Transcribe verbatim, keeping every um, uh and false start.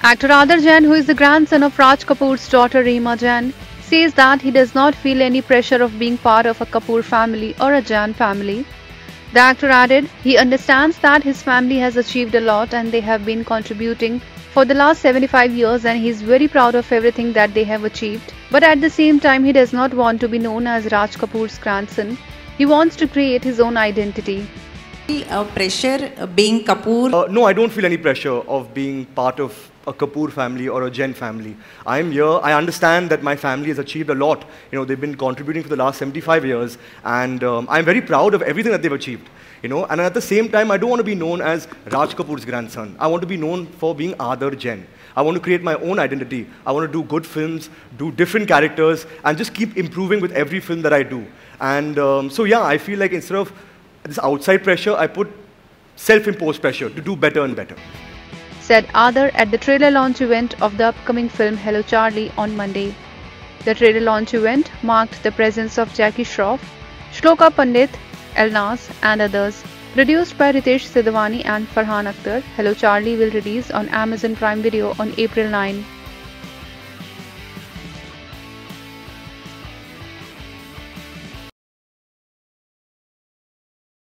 Actor Aadar Jain, who is the grandson of Raj Kapoor's daughter Reema Jain, says that he does not feel any pressure of being part of a Kapoor family or a Jain family. The actor added, he understands that his family has achieved a lot and they have been contributing for the last seventy-five years and he is very proud of everything that they have achieved. But at the same time, he does not want to be known as Raj Kapoor's grandson. He wants to create his own identity. Uh, pressure uh, being Kapoor? Uh, no, I don't feel any pressure of being part of a Kapoor family or a Jain family. I'm here, I understand that my family has achieved a lot. You know, they've been contributing for the last seventy-five years and um, I'm very proud of everything that they've achieved. You know, and at the same time, I don't want to be known as Raj Kapoor's grandson. I want to be known for being Aadar Jain. I want to create my own identity. I want to do good films, do different characters, and just keep improving with every film that I do. And um, so, yeah, I feel like instead of this outside pressure, I put self-imposed pressure to do better and better. Said Aadar at the trailer launch event of the upcoming film Hello Charlie on Monday. The trailer launch event marked the presence of Jackie Shroff, Shloka Pandit, Elnaz and others. Produced by Ritesh Sidhwani and Farhan Akhtar, Hello Charlie will release on Amazon Prime Video on April ninth.